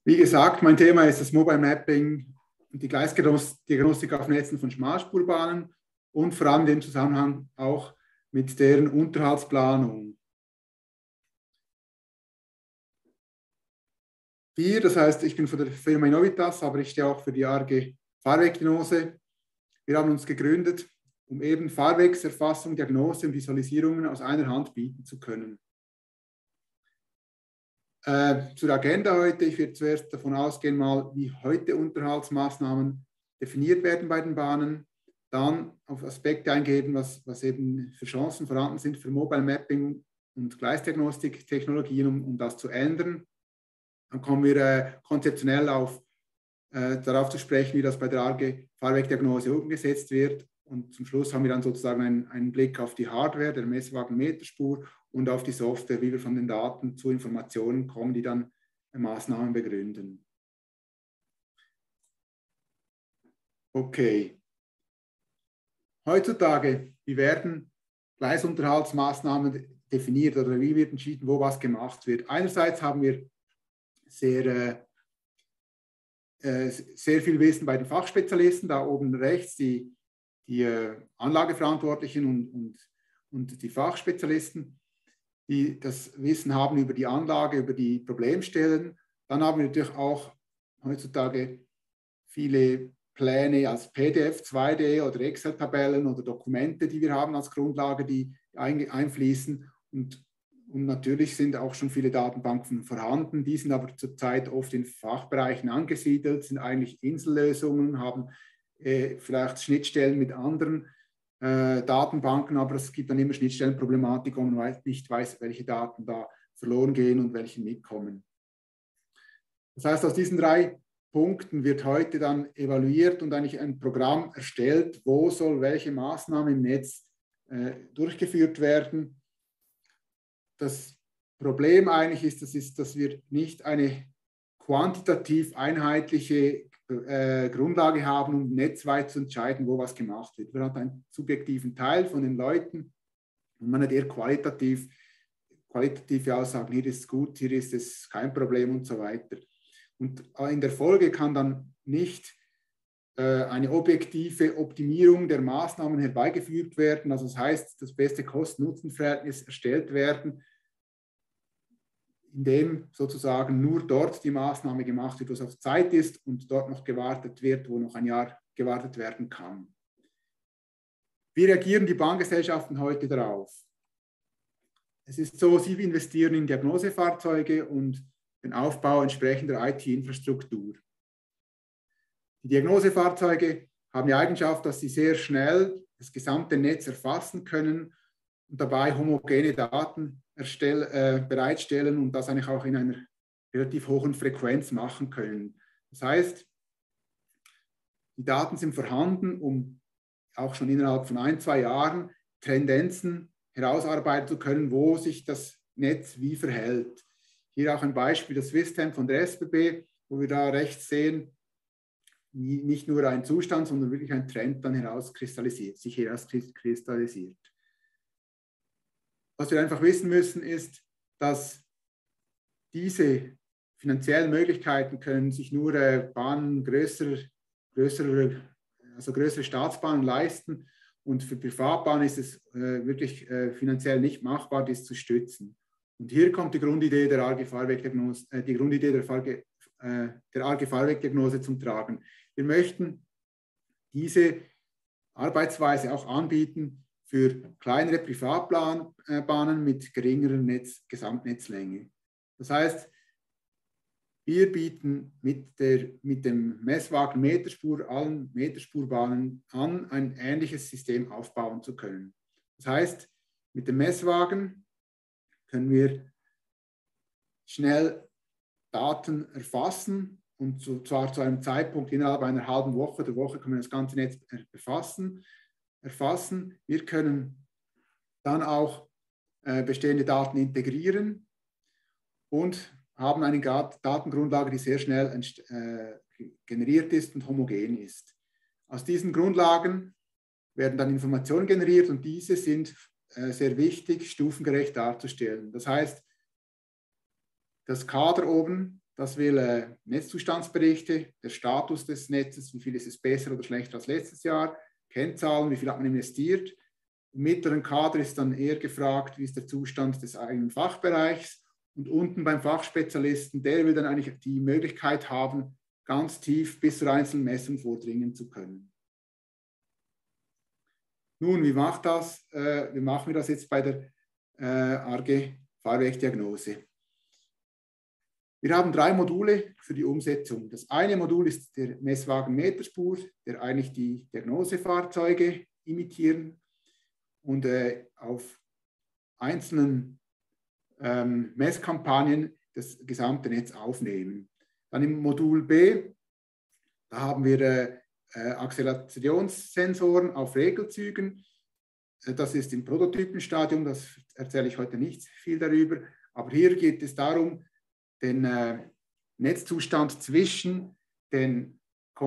Wie gesagt, mein Thema ist das Mobile Mapping und die Gleisdiagnostik auf Netzen von Schmalspurbahnen und vor allem im Zusammenhang auch mit deren Unterhaltsplanung. Das heißt, ich bin von der Firma Innovitas, aber ich stehe auch für die ARGE Fahrwegdiagnose. Wir haben uns gegründet, um eben Fahrwegserfassung, Diagnose und Visualisierungen aus einer Hand bieten zu können. Zur Agenda heute, ich werde zuerst davon ausgehen, wie heute Unterhaltsmaßnahmen definiert werden bei den Bahnen, dann auf Aspekte eingehen, was eben für Chancen vorhanden sind für Mobile Mapping und Gleisdiagnostik-Technologien, um das zu ändern. Dann kommen wir konzeptionell darauf zu sprechen, wie das bei der ARGE Fahrwegdiagnose umgesetzt wird. Und zum Schluss haben wir dann sozusagen einen Blick auf die Hardware, der Messwagen-Meterspur und auf die Software, wie wir von den Daten zu Informationen kommen, die dann Maßnahmen begründen. Okay. Heutzutage, wie werden Gleisunterhaltsmaßnahmen definiert oder wie wird entschieden, wo was gemacht wird? Einerseits haben wir sehr viel Wissen bei den Fachspezialisten, da oben rechts die Anlageverantwortlichen und die Fachspezialisten, die das Wissen haben über die Anlage, über die Problemstellen. Dann haben wir natürlich auch heutzutage viele Pläne als PDF, 2D oder Excel-Tabellen oder Dokumente, die wir haben als Grundlage, die einfließen. Und natürlich sind auch schon viele Datenbanken vorhanden. Die sind aber zurzeit oft in Fachbereichen angesiedelt, sind eigentlich Insellösungen, haben vielleicht Schnittstellen mit anderen Datenbanken, aber es gibt dann immer Schnittstellenproblematik, wo man nicht weiß, welche Daten da verloren gehen und welche mitkommen. Das heißt, aus diesen 3 Punkten wird heute dann evaluiert und eigentlich ein Programm erstellt, wo soll welche Maßnahme im Netz durchgeführt werden. Das Problem eigentlich ist, dass wir nicht eine quantitativ einheitliche Grundlage haben, um netzweit zu entscheiden, wo was gemacht wird. Man hat einen subjektiven Teil von den Leuten und man hat eher qualitative Aussagen, hier ist es gut, hier ist es kein Problem und so weiter. Und in der Folge kann dann nicht eine objektive Optimierung der Maßnahmen herbeigeführt werden. Also das heißt, das beste Kosten-Nutzen-Verhältnis erstellt werden, indem sozusagen nur dort die Maßnahme gemacht wird, was auf Zeit ist und dort noch gewartet wird, wo noch ein Jahr gewartet werden kann. Wie reagieren die Bahngesellschaften heute darauf? Es ist so, sie investieren in Diagnosefahrzeuge und den Aufbau entsprechender IT-Infrastruktur. Die Diagnosefahrzeuge haben die Eigenschaft, dass sie sehr schnell das gesamte Netz erfassen können und dabei homogene Daten bereitstellen und das eigentlich auch in einer relativ hohen Frequenz machen können. Das heißt, die Daten sind vorhanden, um auch schon innerhalb von 1-2 Jahren Tendenzen herausarbeiten zu können, wo sich das Netz wie verhält. Hier auch ein Beispiel, das Swisstem von der SBB, wo wir da rechts sehen, nicht nur ein Zustand, sondern wirklich ein Trend dann sich herauskristallisiert. Was wir einfach wissen müssen, ist, dass diese finanziellen Möglichkeiten können sich nur Bahnen größere Staatsbahnen leisten und für Privatbahnen ist es wirklich finanziell nicht machbar, dies zu stützen. Und hier kommt die Grundidee der ARGE Fahrwegdiagnose zum Tragen. Wir möchten diese Arbeitsweise auch anbieten für kleinere Privatbahnen mit geringerer Gesamtnetzlänge. Das heißt, wir bieten mit dem Messwagen Meterspur allen Meterspurbahnen an, ein ähnliches System aufbauen zu können. Das heißt, mit dem Messwagen können wir schnell Daten erfassen und zwar zu einem Zeitpunkt innerhalb einer halben Woche, der Woche können wir das ganze Netz erfassen. Wir können dann auch bestehende Daten integrieren und haben eine Datengrundlage, die sehr schnell generiert ist und homogen ist. Aus diesen Grundlagen werden dann Informationen generiert und diese sind sehr wichtig, stufengerecht darzustellen. Das heißt, das Kader oben das will Netzzustandsberichte, der Status des Netzes, wie viel ist es besser oder schlechter als letztes Jahr, Kennzahlen, wie viel hat man investiert. Im mittleren Kader ist dann eher gefragt, wie ist der Zustand des eigenen Fachbereichs. Und unten beim Fachspezialisten, der will dann eigentlich die Möglichkeit haben, ganz tief bis zur einzelnen Messung vordringen zu können. Nun, wie machen wir das jetzt bei der ARGE-Fahrwerkdiagnose? Wir haben 3 Module für die Umsetzung. Das eine Modul ist der Messwagen Meterspur, der eigentlich die Diagnosefahrzeuge imitieren und auf einzelnen Messkampagnen das gesamte Netz aufnehmen. Dann im Modul B, da haben wir Akzelerationssensoren auf Regelzügen. Das ist im Prototypenstadium, das erzähle ich heute nicht viel darüber. Aber hier geht es darum, den Netzzustand zwischen den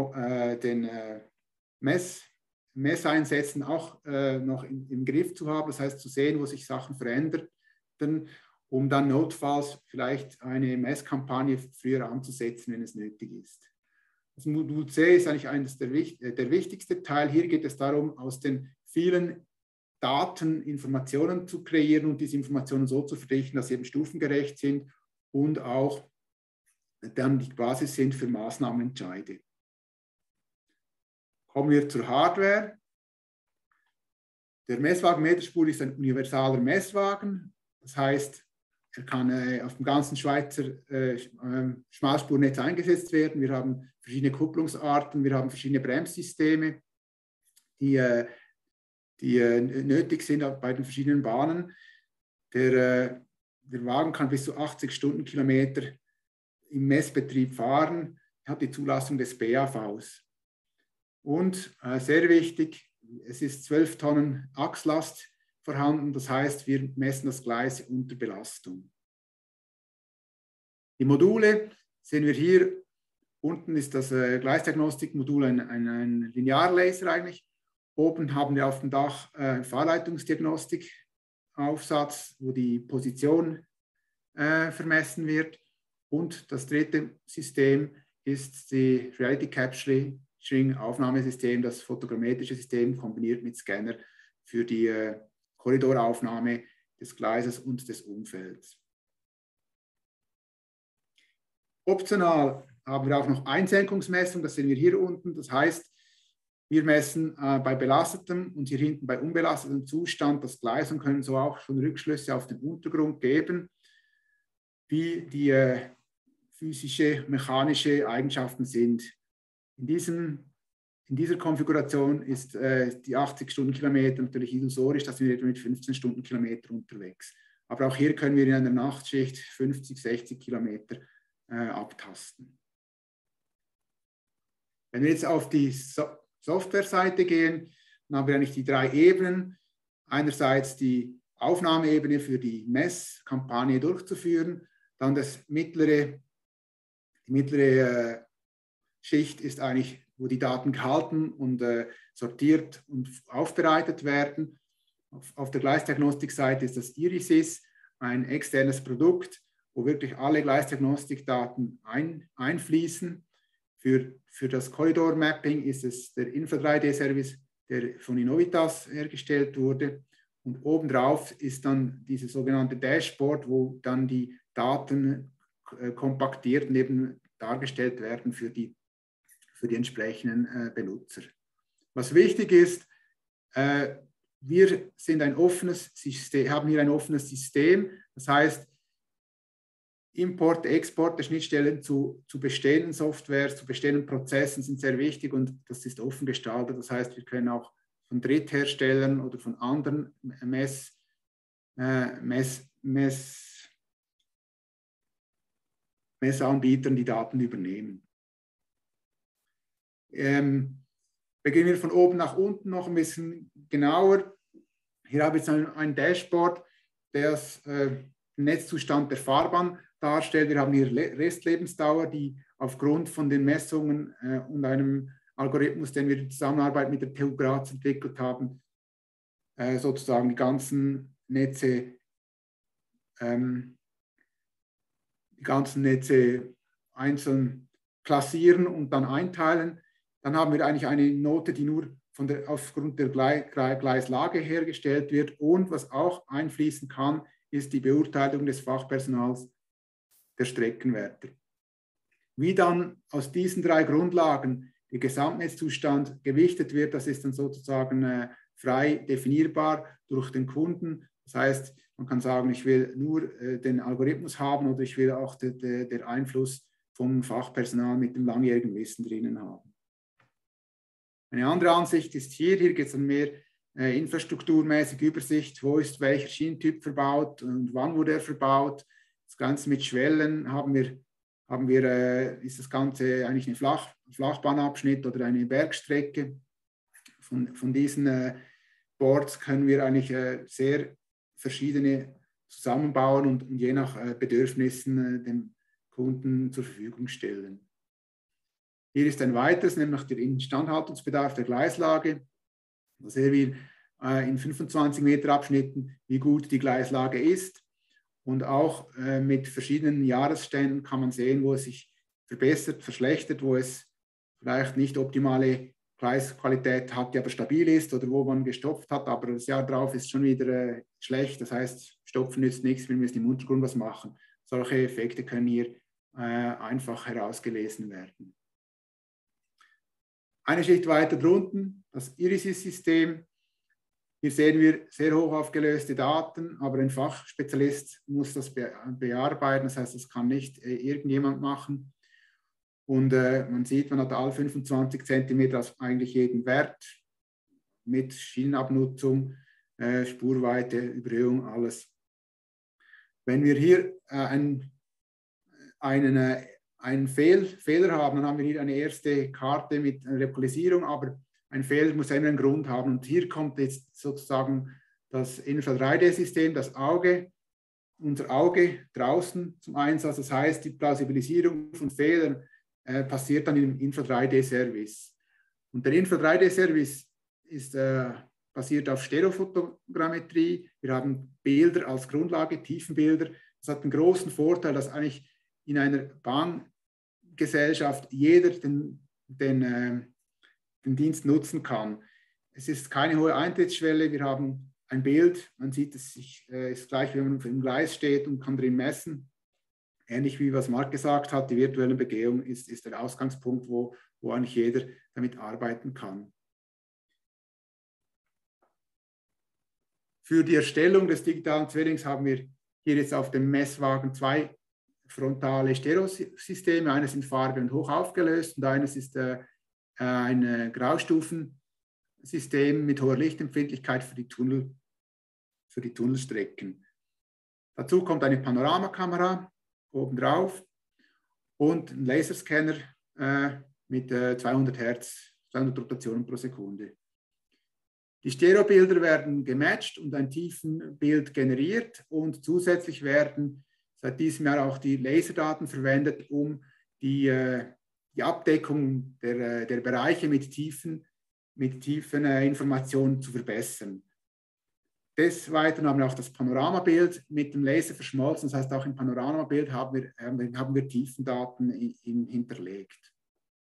Messeinsätzen auch noch im Griff zu haben. Das heißt, zu sehen, wo sich Sachen verändern, um dann notfalls vielleicht eine Messkampagne früher anzusetzen, wenn es nötig ist. Das Modul C ist eigentlich der wichtigste Teil. Hier geht es darum, aus den vielen Daten Informationen zu kreieren und diese Informationen so zu verdichten, dass sie eben stufengerecht sind und auch dann die Basis sind für Maßnahmenentscheide. Kommen wir zur Hardware. Der Messwagen Meterspur ist ein universaler Messwagen. Das heißt, er kann auf dem ganzen Schweizer Schmalspurnetz eingesetzt werden. Wir haben verschiedene Kupplungsarten, wir haben verschiedene Bremssysteme, die nötig sind bei den verschiedenen Bahnen. Der Wagen kann bis zu 80 Stundenkilometer im Messbetrieb fahren, hat die Zulassung des BAVs. Und sehr wichtig, es ist 12 Tonnen Achslast vorhanden, das heißt, wir messen das Gleis unter Belastung. Die Module sehen wir hier. Unten ist das Gleisdiagnostikmodul ein Linearlaser eigentlich. Oben haben wir auf dem Dach Fahrleitungsdiagnostikaufsatz, wo die Position vermessen wird. Und das dritte System ist die Reality Capturing Aufnahmesystem, das fotogrammetrische System kombiniert mit Scanner für die Korridoraufnahme des Gleises und des Umfelds. Optional haben wir auch noch Einsenkungsmessung, das sehen wir hier unten. Das heißt, wir messen bei belastetem und hier hinten bei unbelastetem Zustand das Gleis und können so auch schon Rückschlüsse auf den Untergrund geben, wie die physische, mechanische Eigenschaften sind. In dieser Konfiguration ist die 80 Stundenkilometer natürlich illusorisch, da sind wir etwa mit 15 Stundenkilometer unterwegs. Aber auch hier können wir in einer Nachtschicht 50, 60 Kilometer abtasten. Wenn wir jetzt auf die Software-Seite gehen, dann haben wir eigentlich die 3 Ebenen. Einerseits die Aufnahmeebene für die Messkampagne durchzuführen, dann die mittlere Schicht ist eigentlich, wo die Daten gehalten und sortiert und aufbereitet werden. Auf der Gleisdiagnostikseite ist das IRISYS, ein externes Produkt, wo wirklich alle Gleisdiagnostikdaten einfließen. Für das Korridor-Mapping ist es der Infra-3D-Service, der von Innovitas hergestellt wurde. Und obendrauf ist dann dieses sogenannte Dashboard, wo dann die Daten kompaktiert und eben dargestellt werden für die entsprechenden Benutzer. Was wichtig ist, wir sind ein offenes System, haben hier ein offenes System. Das heißt, Import, Export der Schnittstellen zu bestehenden Softwares, zu bestehenden Prozessen sind sehr wichtig und das ist offen gestaltet. Das heißt, wir können auch von Drittherstellern oder von anderen Messanbietern die Daten übernehmen. Beginnen wir von oben nach unten noch ein bisschen genauer. Hier habe ich jetzt ein Dashboard, das den Netzzustand der Fahrbahn darstellt. Wir haben hier Restlebensdauer, die aufgrund von den Messungen und einem Algorithmus, den wir in Zusammenarbeit mit der TU Graz entwickelt haben, sozusagen die ganzen Netze einzeln klassieren und dann einteilen, dann haben wir eigentlich eine Note, die nur aufgrund der Gleislage hergestellt wird. Und was auch einfließen kann, ist die Beurteilung des Fachpersonals der Streckenwärter. Wie dann aus diesen 3 Grundlagen der Gesamtnetzzustand gewichtet wird, das ist dann sozusagen frei definierbar durch den Kunden. Das heißt, man kann sagen, ich will nur den Algorithmus haben oder ich will auch den Einfluss vom Fachpersonal mit dem langjährigen Wissen drinnen haben. Eine andere Ansicht ist hier geht es dann mehr infrastrukturmäßig Übersicht, wo ist welcher Schienentyp verbaut und wann wurde er verbaut. Das Ganze mit Schwellen ist das Ganze eigentlich ein Flachbahnabschnitt oder eine Bergstrecke. Von diesen Boards können wir eigentlich sehr verschiedene zusammenbauen und je nach Bedürfnissen dem Kunden zur Verfügung stellen. Hier ist ein weiteres, nämlich der Instandhaltungsbedarf der Gleislage. Da sehen wir in 25 Meter Abschnitten, wie gut die Gleislage ist. Und auch mit verschiedenen Jahresständen kann man sehen, wo es sich verbessert, verschlechtert, wo es vielleicht nicht optimale Gleisqualität hat, die aber stabil ist, oder wo man gestopft hat, aber das Jahr drauf ist schon wieder schlecht. Das heißt, stopfen nützt nichts, wir müssen im Untergrund was machen. Solche Effekte können hier einfach herausgelesen werden. Eine Schicht weiter drunten, das Irisis-System. Hier sehen wir sehr hoch aufgelöste Daten, aber ein Fachspezialist muss das bearbeiten. Das heißt, das kann nicht irgendjemand machen. Und man sieht, man hat alle 25 cm eigentlich jeden Wert mit Schienenabnutzung, Spurweite, Überhöhung, alles. Wenn wir hier einen Fehler haben, dann haben wir hier eine erste Karte mit einer Lokalisierung, aber ein Fehler muss immer einen Grund haben. Und hier kommt jetzt sozusagen das Infra 3D-System, das Auge, unser Auge draußen zum Einsatz. Das heißt, die Plausibilisierung von Fehlern passiert dann im Infra 3D-Service. Und der Infra 3D-Service ist basiert auf Stereofotogrammetrie. Wir haben Bilder als Grundlage, Tiefenbilder. Das hat einen großen Vorteil, dass eigentlich in einer Bahngesellschaft jeder den Dienst nutzen kann. Es ist keine hohe Eintrittsschwelle. Wir haben ein Bild. Man sieht, es ist gleich, wenn man im Gleis steht und kann drin messen. Ähnlich wie was Marc gesagt hat, die virtuelle Begehung ist der Ausgangspunkt, wo eigentlich jeder damit arbeiten kann. Für die Erstellung des digitalen Zwillings haben wir hier jetzt auf dem Messwagen 2 frontale Stereosysteme. Eines in Farbe und hoch aufgelöst und eines ist ein Graustufensystem mit hoher Lichtempfindlichkeit für die Tunnelstrecken. Dazu kommt eine Panoramakamera obendrauf und ein Laserscanner mit 200 Hertz, 200 Rotationen pro Sekunde. Die Stereobilder werden gematcht und ein Tiefenbild generiert und zusätzlich werden seit diesem Jahr auch die Laserdaten verwendet, um die Abdeckung der Bereiche mit tiefen Informationen zu verbessern. Des Weiteren haben wir auch das Panoramabild mit dem Laser verschmolzen. Das heißt, auch im Panoramabild haben wir Tiefendaten hinterlegt.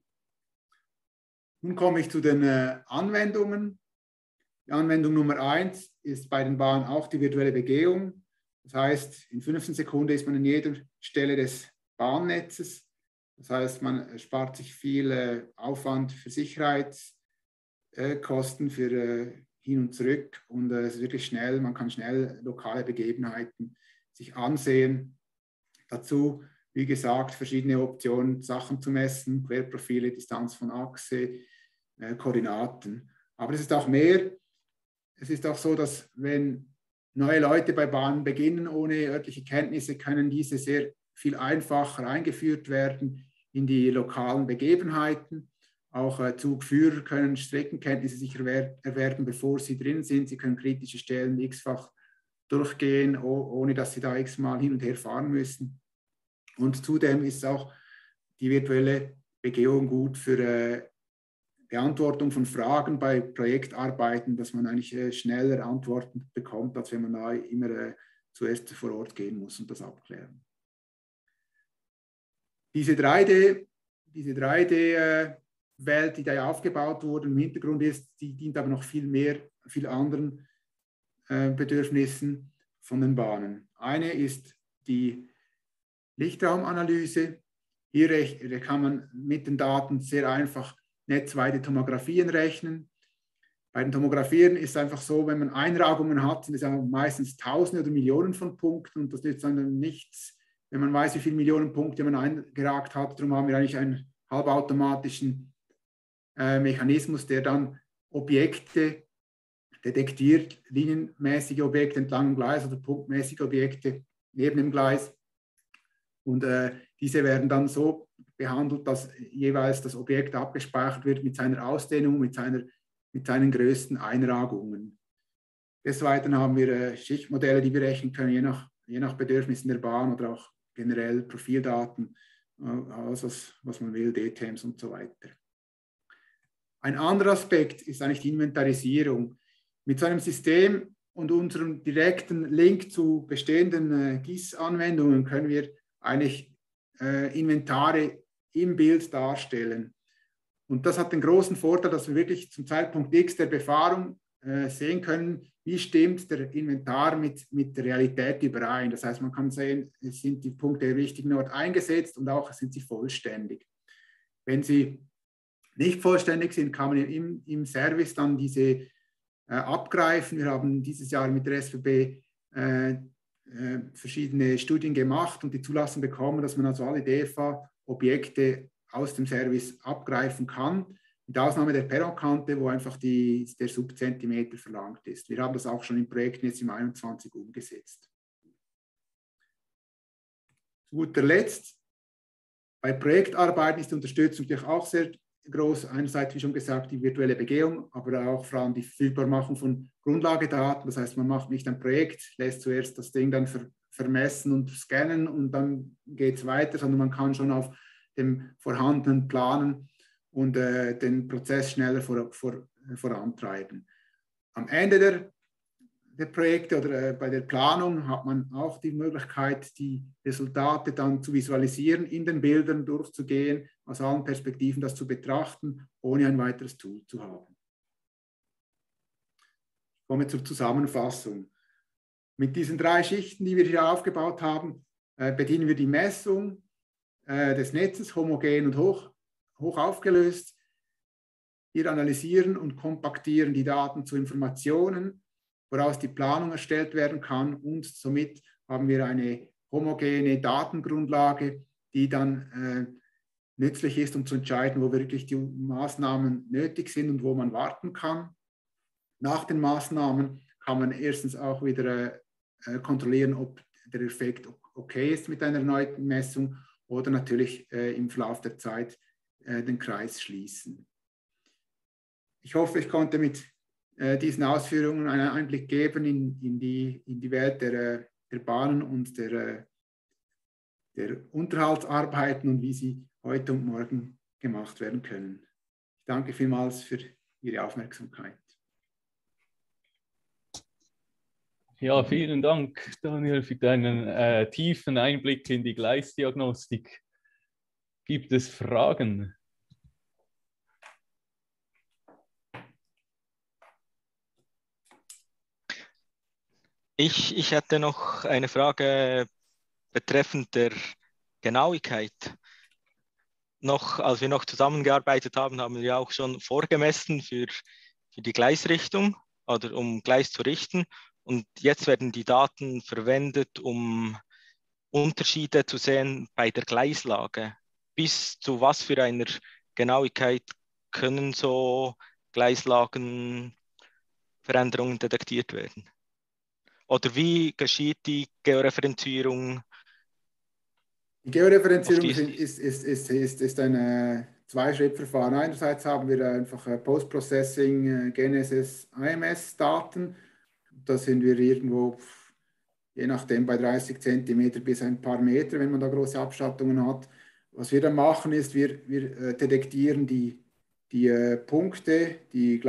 Nun komme ich zu den Anwendungen. Die Anwendung Nummer 1 ist bei den Bahnen auch die virtuelle Begehung. Das heißt, in 15 Sekunden ist man an jeder Stelle des Bahnnetzes. Das heißt, man spart sich viel Aufwand für Sicherheitskosten, für hin und zurück. Und es ist wirklich schnell, man kann schnell lokale Begebenheiten sich ansehen. Dazu, wie gesagt, verschiedene Optionen, Sachen zu messen, Querprofile, Distanz von Achse, Koordinaten. Aber es ist auch mehr. Es ist auch so, dass wenn neue Leute bei Bahnen beginnen ohne örtliche Kenntnisse, können diese sehr viel einfacher eingeführt werden in die lokalen Begebenheiten. Auch Zugführer können Streckenkenntnisse sich erwerben, bevor sie drin sind. Sie können kritische Stellen x-fach durchgehen, ohne dass sie da x-mal hin und her fahren müssen. Und zudem ist auch die virtuelle Begehung gut für Beantwortung von Fragen bei Projektarbeiten, dass man eigentlich schneller Antworten bekommt, als wenn man da immer zuerst vor Ort gehen muss und das abklären. Diese 3D-Welt, die da aufgebaut wurde, im Hintergrund ist, die dient aber noch viel anderen Bedürfnissen von den Bahnen. Eine ist die Lichtraumanalyse. Hier kann man mit den Daten sehr einfach netzweite Tomographien rechnen. Bei den Tomographien ist es einfach so, wenn man Einragungen hat, sind es ja meistens Tausende oder Millionen von Punkten und das nützt dann nichts, wenn man weiß, wie viele Millionen Punkte man eingeragt hat. Darum haben wir eigentlich einen halbautomatischen Mechanismus, der dann Objekte detektiert, linienmäßige Objekte entlang dem Gleis oder punktmäßige Objekte neben dem Gleis. Und diese werden dann so behandelt, dass jeweils das Objekt abgespeichert wird mit seiner Ausdehnung, mit seinen größten Einragungen. Des Weiteren haben wir Schichtmodelle, die wir rechnen können, je nach Bedürfnissen der Bahn oder auch generell Profildaten, alles was man will, DTMs und so weiter. Ein anderer Aspekt ist eigentlich die Inventarisierung. Mit so einem System und unserem direkten Link zu bestehenden GIS-Anwendungen können wir eigentlich Inventare im Bild darstellen. Und das hat den großen Vorteil, dass wir wirklich zum Zeitpunkt X der Befahrung sehen können, wie stimmt der Inventar mit der Realität überein. Das heißt, man kann sehen, sind die Punkte am richtigen Ort eingesetzt und auch sind sie vollständig. Wenn sie nicht vollständig sind, kann man im Service dann diese abgreifen. Wir haben dieses Jahr mit der SVB verschiedene Studien gemacht und die Zulassung bekommen, dass man also alle DFA-Objekte aus dem Service abgreifen kann, mit Ausnahme der Perronkante, wo einfach der Subzentimeter verlangt ist. Wir haben das auch schon in Projekten jetzt im 21 umgesetzt. Zu guter Letzt, bei Projektarbeiten ist die Unterstützung natürlich auch sehr groß. Einerseits, wie schon gesagt, die virtuelle Begehung, aber auch vor allem die Verfügbarmachung von Grundlagedaten. Das heißt, man macht nicht ein Projekt, lässt zuerst das Ding dann vermessen und scannen und dann geht es weiter, sondern man kann schon auf dem vorhandenen planen und den Prozess schneller vorantreiben. Am Ende der Projekte oder bei der Planung hat man auch die Möglichkeit, die Resultate dann zu visualisieren, in den Bildern durchzugehen, aus allen Perspektiven das zu betrachten, ohne ein weiteres Tool zu haben. Ich komme zur Zusammenfassung. Mit diesen 3 Schichten, die wir hier aufgebaut haben, bedienen wir die Messung des Netzes, homogen und hoch aufgelöst. Wir analysieren und kompaktieren die Daten zu Informationen, woraus die Planung erstellt werden kann, und somit haben wir eine homogene Datengrundlage, die dann nützlich ist, um zu entscheiden, wo wirklich die Maßnahmen nötig sind und wo man warten kann. Nach den Maßnahmen kann man erstens auch wieder kontrollieren, ob der Effekt okay ist mit einer erneuten Messung oder natürlich im Verlauf der Zeit den Kreis schließen. Ich hoffe, ich konnte mit diesen Ausführungen einen Einblick geben in die Welt der Bahnen und der Unterhaltsarbeiten und wie sie heute und morgen gemacht werden können. Ich danke vielmals für Ihre Aufmerksamkeit. Ja, vielen Dank, Daniel, für deinen tiefen Einblick in die Gleisdiagnostik. Gibt es Fragen? Ich hätte noch eine Frage betreffend der Genauigkeit. Als wir noch zusammengearbeitet haben, haben wir auch schon vorgemessen für die Gleisrichtung oder um Gleis zu richten. Und jetzt werden die Daten verwendet, um Unterschiede zu sehen bei der Gleislage. Bis zu was für einer Genauigkeit können so Gleislagenveränderungen detektiert werden? Oder wie geschieht die Georeferenzierung? Die Georeferenzierung ist ein Zwei-Schritt-Verfahren. Einerseits haben wir einfach Post-Processing, GNSS, IMS-Daten. Da sind wir irgendwo, je nachdem, bei 30 cm bis ein paar Meter, wenn man da große Abschattungen hat. Was wir dann machen, ist, wir detektieren die Punkte, die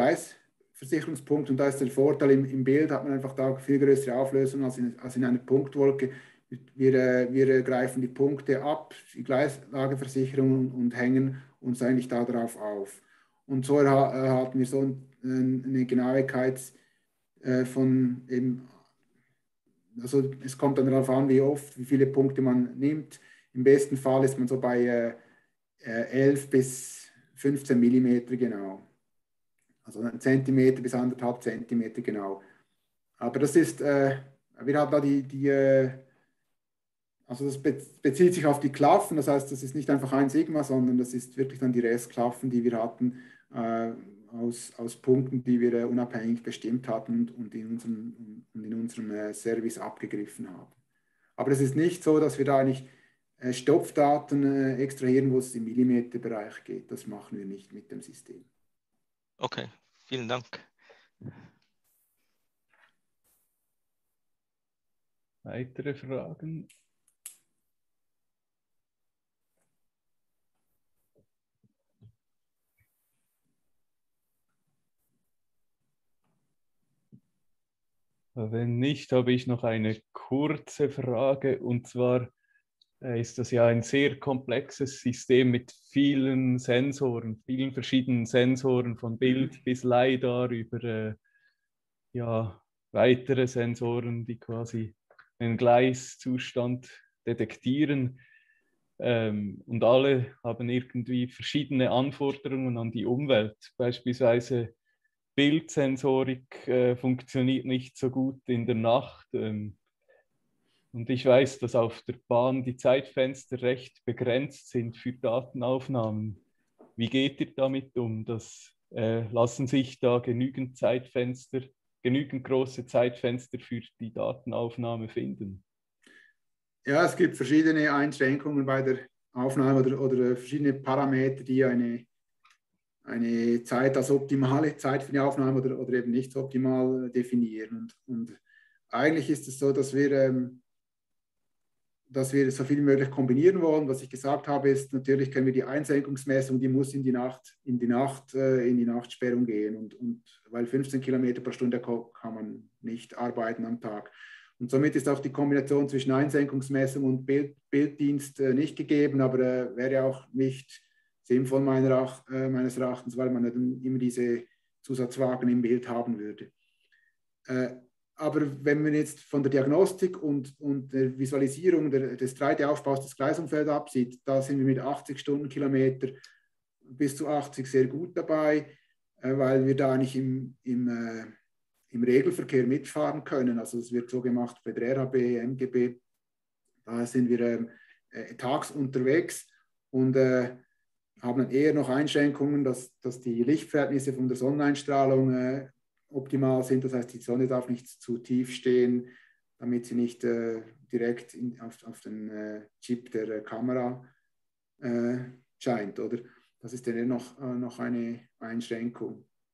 Gleisversicherungspunkte. Und da ist der Vorteil, im Bild hat man einfach da viel größere Auflösung als in einer Punktwolke. Wir greifen die Punkte ab, die Gleislageversicherung und hängen uns eigentlich darauf auf. Und so erhalten wir so eine Genauigkeit von eben, also es kommt dann darauf an, wie oft, wie viele Punkte man nimmt. Im besten Fall ist man so bei 11 bis 15 Millimeter genau. Also 1 Zentimeter bis 1,5 Zentimeter genau. Aber das ist, wir haben da also das bezieht sich auf die Klaffen, das heißt, das ist nicht einfach ein Sigma, sondern das ist wirklich dann die Restklaffen, die wir hatten, aus Punkten, die wir unabhängig bestimmt hatten und in unserem Service abgegriffen haben. Aber es ist nicht so, dass wir da eigentlich Stopfdaten extrahieren, wo es im Millimeterbereich geht. Das machen wir nicht mit dem System. Okay, vielen Dank. Weitere Fragen? Wenn nicht, habe ich noch eine kurze Frage, und zwar ist das ja ein sehr komplexes System mit vielen Sensoren, vielen verschiedenen Sensoren, von Bild bis LiDAR über ja, weitere Sensoren, die quasi einen Gleiszustand detektieren. Und alle haben irgendwie verschiedene Anforderungen an die Umwelt. Beispielsweise Bildsensorik funktioniert nicht so gut in der Nacht. Und ich weiß, dass auf der Bahn die Zeitfenster recht begrenzt sind für Datenaufnahmen. Wie geht ihr damit um? Lassen sich da genügend große Zeitfenster für die Datenaufnahme finden? Ja, es gibt verschiedene Einschränkungen bei der Aufnahme oder verschiedene Parameter, die eine Zeit als optimale Zeit für die Aufnahme oder eben nicht optimal definieren. Und eigentlich ist es so, dass wir so viel wie möglich kombinieren wollen. Was ich gesagt habe, ist, natürlich können wir die Einsenkungsmessung, die muss in die Nachtsperrung gehen. Und weil 15 Kilometer pro Stunde kann man nicht arbeiten am Tag. Und somit ist auch die Kombination zwischen Einsenkungsmessung und Bilddienst nicht gegeben, aber wäre auch nicht sinnvoll meines Erachtens, weil man dann immer diese Zusatzwagen im Bild haben würde. Aber wenn man jetzt von der Diagnostik und der Visualisierung des 3D-Aufbaus des Gleisumfelds absieht, da sind wir mit 80 Stundenkilometer bis zu 80 sehr gut dabei, weil wir da eigentlich im Regelverkehr mitfahren können. Also es wird so gemacht bei der RHB, MGB, da sind wir tags unterwegs und haben dann eher noch Einschränkungen, dass die Lichtverhältnisse von der Sonneneinstrahlung optimal sind. Das heißt, die Sonne darf nicht zu tief stehen, damit sie nicht direkt auf den Chip der Kamera scheint. Oder? Das ist dann noch eine Einschränkung.